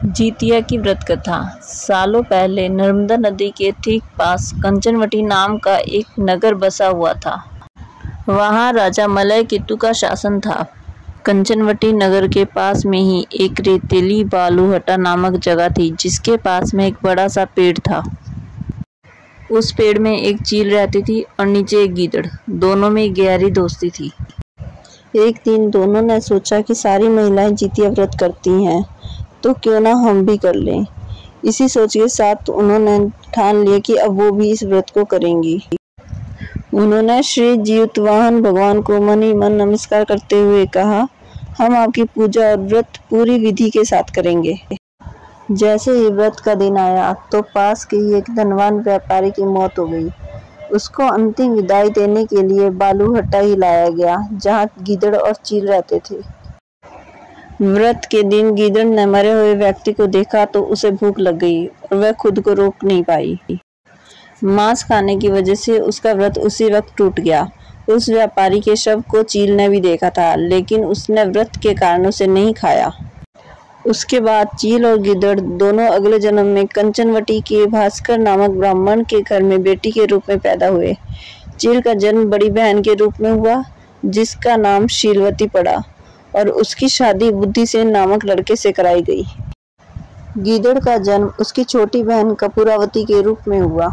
जीतिया की व्रत कथा। सालों पहले नर्मदा नदी के ठीक पास कंचनवटी नाम का एक नगर बसा हुआ था। वहाँ राजा मलय केतु का शासन था। कंचनवटी नगर के पास में ही एक रेतीली बालूहटा नामक जगह थी, जिसके पास में एक बड़ा सा पेड़ था। उस पेड़ में एक चील रहती थी और नीचे एक गीदड़। दोनों में गहरी दोस्ती थी। एक दिन दोनों ने सोचा कि सारी महिलाएं जीतिया व्रत करती हैं, तो क्यों ना हम भी कर लें। इसी सोच के साथ उन्होंने ठान लिया कि अब वो भी इस व्रत को करेंगी। उन्होंने श्री जीतवाहन भगवान को मन ही मन नमस्कार करते हुए कहा, हम आपकी पूजा और व्रत पूरी विधि के साथ करेंगे। जैसे ही व्रत का दिन आया तो पास के ही एक धनवान व्यापारी की मौत हो गई। उसको अंतिम विदाई देने के लिए बालूहट्टा ही लाया गया, जहाँ गीदड़ और चील रहते थे। व्रत के दिन गीदड़ ने मरे हुए व्यक्ति को देखा तो उसे भूख लग गई और वह खुद को रोक नहीं पाई। मांस खाने की वजह से उसका व्रत उसी वक्त टूट गया। उस व्यापारी के शव को चील ने भी देखा था, लेकिन उसने व्रत के कारण उसे नहीं खाया। उसके बाद चील और गिद्दड़ दोनों अगले जन्म में कंचनवटी के भास्कर नामक ब्राह्मण के घर में बेटी के रूप में पैदा हुए। चील का जन्म बड़ी बहन के रूप में हुआ, जिसका नाम शीलवती पड़ा, और उसकी शादी बुद्धिसेन नामक लड़के से कराई गई। गीदड़ का जन्म उसकी छोटी बहन कपूरावती के रूप में हुआ।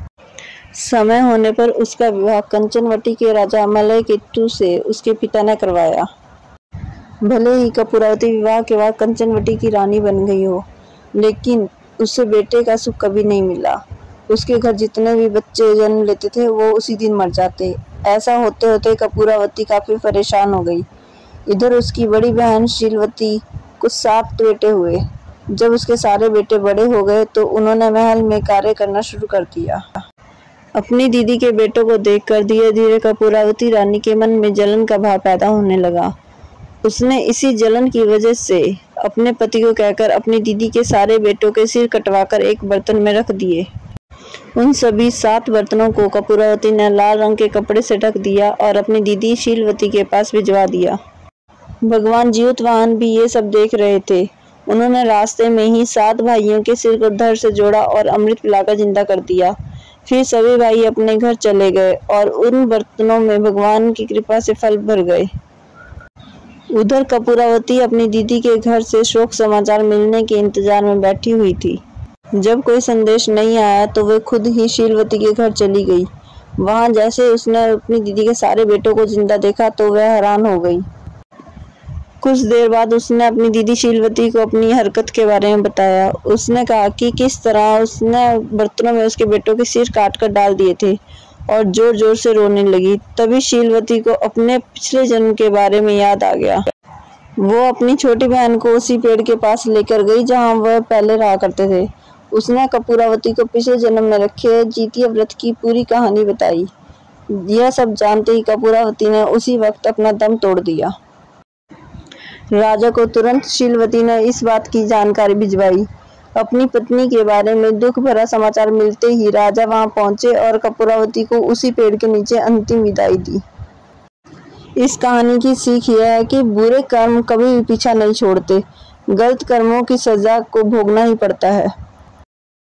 समय होने पर उसका विवाह कंचनवटी के राजा मलय केतु से उसके पिता ने करवाया। भले ही कपूरावती विवाह के बाद कंचनवटी की रानी बन गई हो, लेकिन उसे बेटे का सुख कभी नहीं मिला। उसके घर जितने भी बच्चे जन्म लेते थे वो उसी दिन मर जाते। ऐसा होते होते कपूरावती काफी परेशान हो गई। इधर उसकी बड़ी बहन शीलवती को 7 बेटे हुए। जब उसके सारे बेटे बड़े हो गए तो उन्होंने महल में कार्य करना शुरू कर दिया। अपनी दीदी के बेटों को देखकर धीरे धीरे कपूरावती रानी के मन में जलन का भाव पैदा होने लगा। उसने इसी जलन की वजह से अपने पति को कहकर अपनी दीदी के सारे बेटों के सिर कटवाकर एक बर्तन में रख दिए। उन सभी 7 बर्तनों को कपूरावती ने लाल रंग के कपड़े से ढक दिया और अपनी दीदी शीलवती के पास भिजवा दिया। भगवान जीतवाहन भी ये सब देख रहे थे। उन्होंने रास्ते में ही 7 भाइयों के सिर को धड़ से जोड़ा और अमृत पिलाकर जिंदा कर दिया। फिर सभी भाई अपने घर चले गए और उन बर्तनों में भगवान की कृपा से फल भर गए। उधर कपूरावती अपनी दीदी के घर से शोक समाचार मिलने के इंतजार में बैठी हुई थी। जब कोई संदेश नहीं आया तो वह खुद ही शीलवती के घर चली गई। वहां जैसे उसने अपनी दीदी के सारे बेटों को जिंदा देखा तो वह हैरान हो गई। कुछ देर बाद उसने अपनी दीदी शीलवती को अपनी हरकत के बारे में बताया। उसने कहा कि किस तरह उसने बर्तनों में उसके बेटों के सिर काट कर डाल दिए थे और जोर जोर से रोने लगी। तभी शीलवती को अपने पिछले जन्म के बारे में याद आ गया। वो अपनी छोटी बहन को उसी पेड़ के पास लेकर गई जहां वह पहले रहा करते थे। उसने कपूरावती को पिछले जन्म में रखे जीतिया व्रत की पूरी कहानी बताई। यह सब जानते ही कपूरावती ने उसी वक्त अपना दम तोड़ दिया। राजा को तुरंत शीलवती ने इस बात की जानकारी भिजवाई। अपनी पत्नी के बारे में दुख भरा समाचार मिलते ही राजा वहां पहुंचे और कपूरावती को उसी पेड़ के नीचे अंतिम विदाई दी। इस कहानी की सीख यह है कि बुरे कर्म कभी भी पीछा नहीं छोड़ते। गलत कर्मों की सजा को भोगना ही पड़ता है।